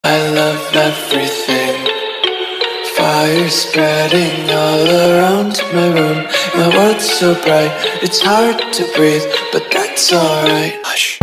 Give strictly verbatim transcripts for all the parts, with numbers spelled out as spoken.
I love everything. Fire spreading all around my room. My world's so bright, it's hard to breathe, but that's alright. Hush.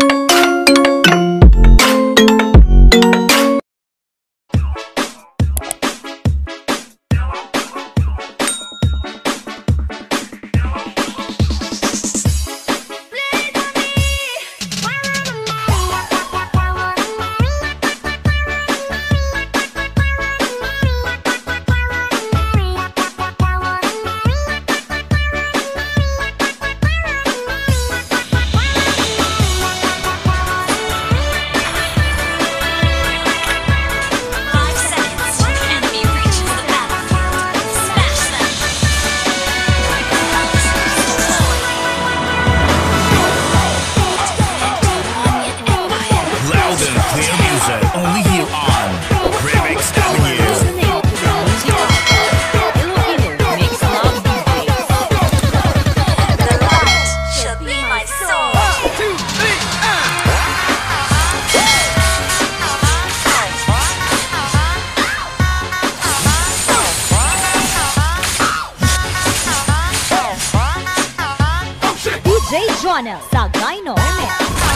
Jonah sa Gyno Remix.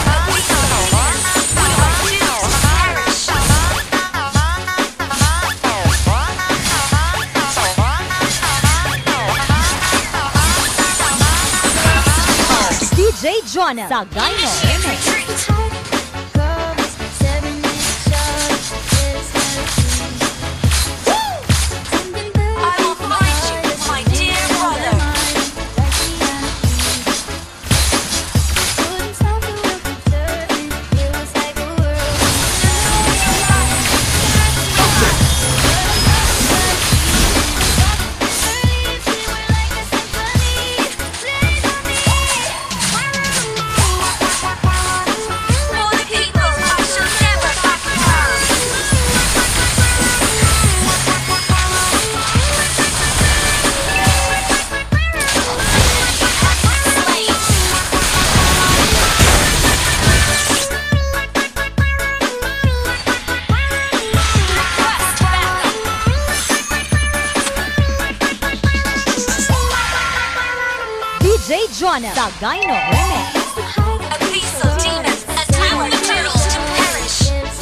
D J Jonah sa Gyno Remix. D J Jonah sa Gyno Remix. A beast of demons, a tower of turtles to perish.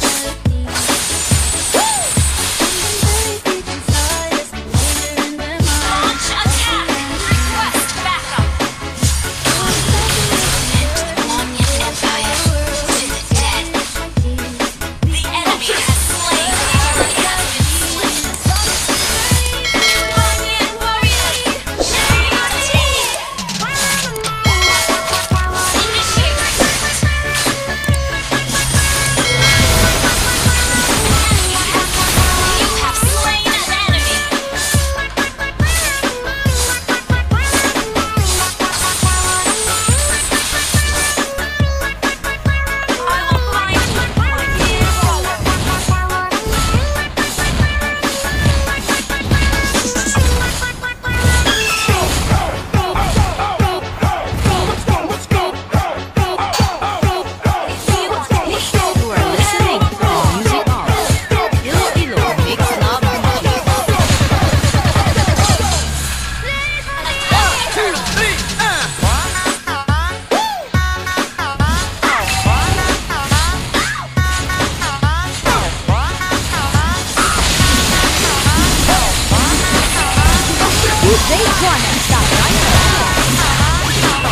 Launch attack! Request backup! End the Monian Empire to the dead. The enemy has slain the Arrogans. Monian warrior! Chariot team! Initiate retreat! You have slain an enemy! I will find you, my dear brother. You are listening to Music Off. Iloilo Mix Love D J. D J Jonah sa Gyno Remix.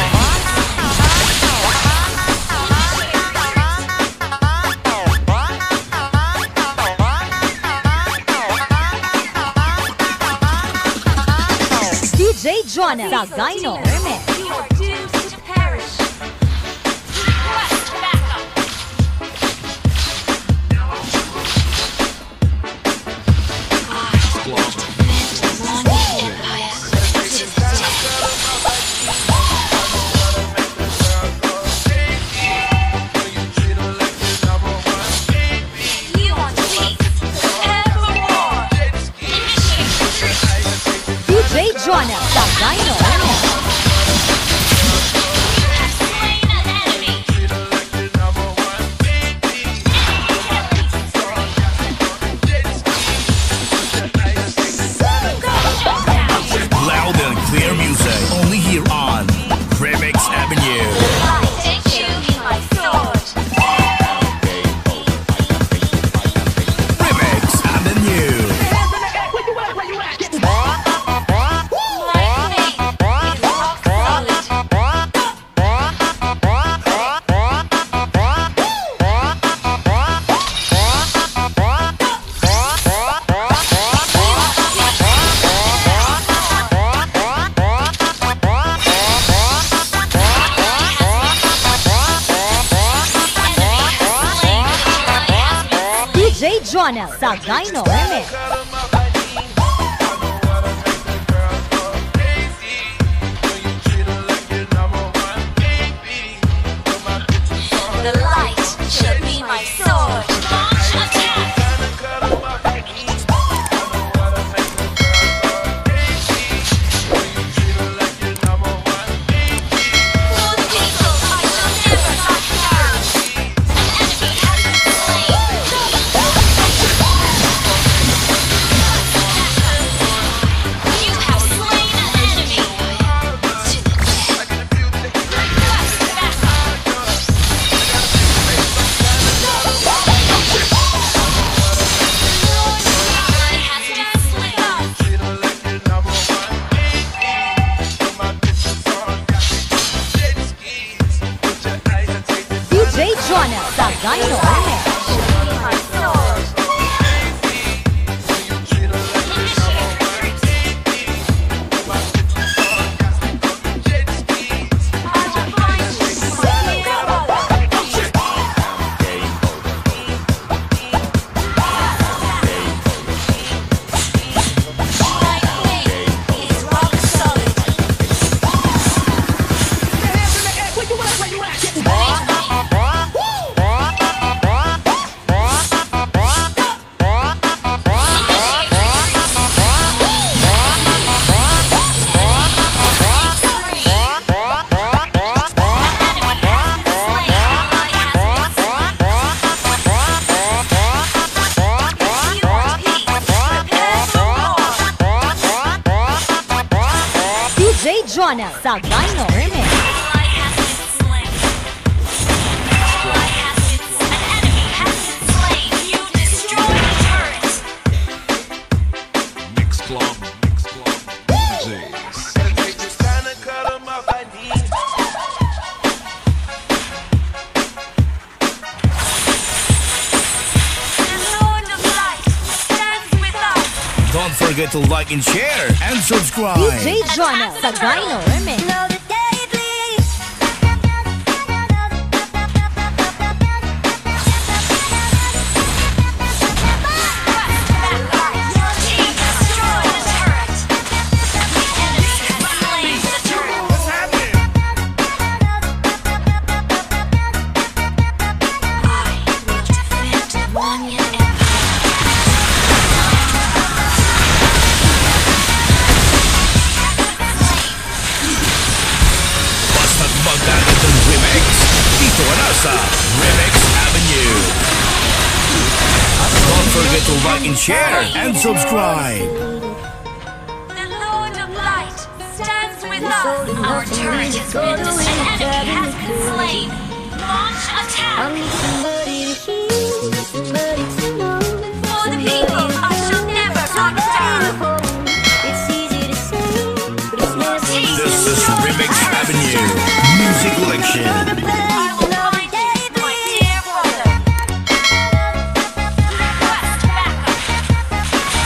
D J Jonah sa Gyno Remix. You are doomed to perish. Request backup! You want peace? Evermore! Initiate retreat! D J Jonah sa Gyno Remix. You have slain an enemy! J Jonel sa Gyno Remix. The light should be my sword. Launch attack. For the people, I shall never back down. An enemy has been slain. You have slain an enemy. To the death. Request backup. D J Jonel sa Gyno Remix. D J Jonel sa Gyno Remix. Mix Club, Mix Club, D Js. Don't forget to like and share and subscribe. D J Jonel sa Gyno Remix. Bastard Magdalene Remix. Dito na sa Remix Avenue. Don't forget to like and share and subscribe. The Lord of Light stands with us. Our turret has been destroyed. An enemy has been slain. Launch attack. For the people, I shall never back down. This is Remix Avenue Music Collection. I will find you, my dear brother. Request backup.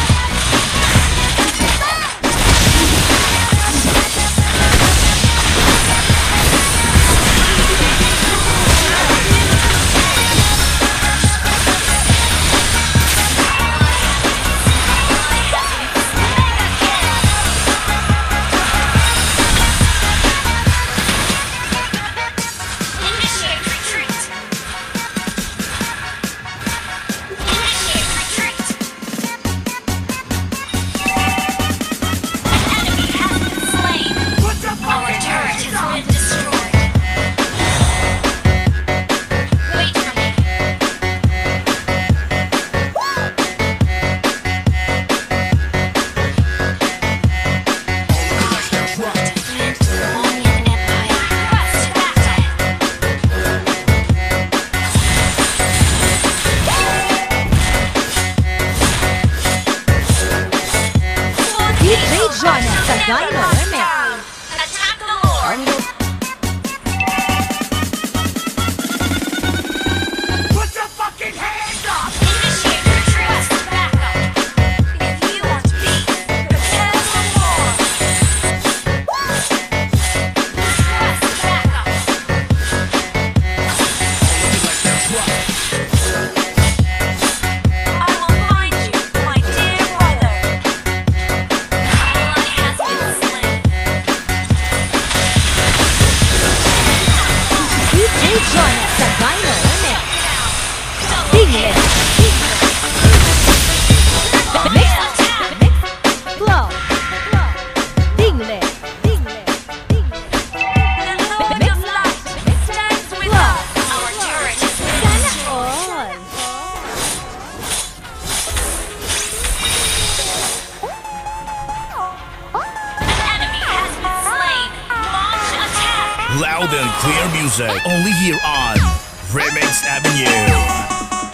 smooth and clear music only here on Remix Avenue.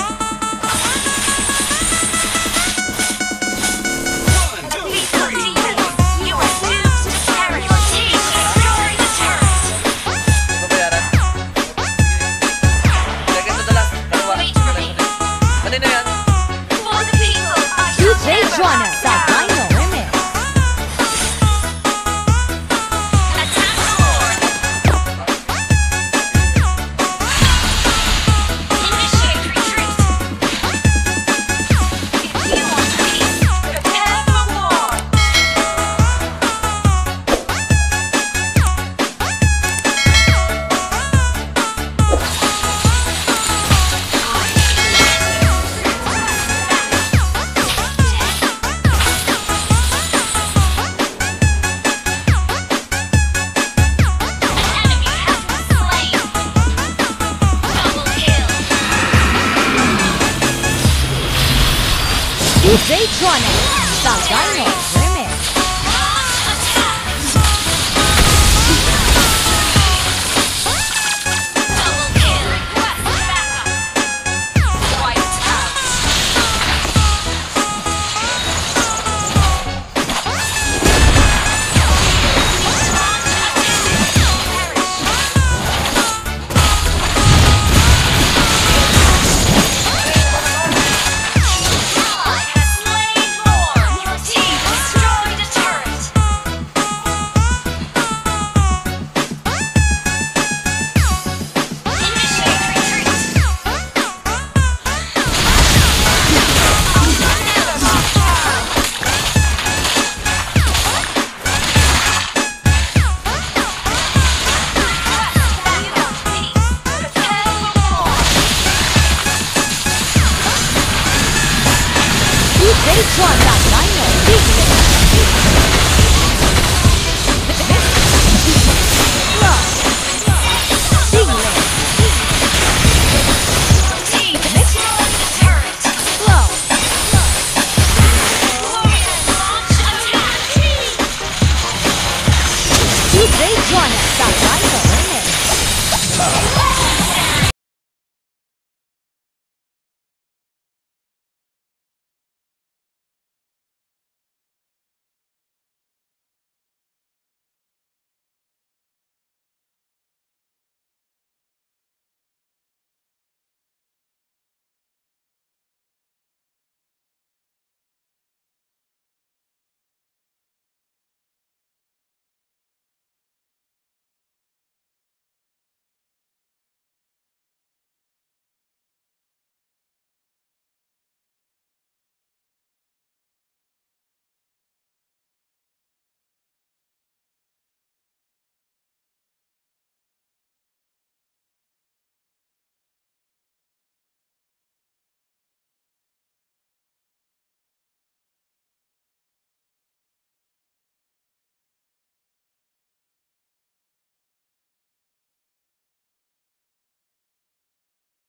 D J Tronic, Sagano Remix. D J Tronic, Sagano Remix.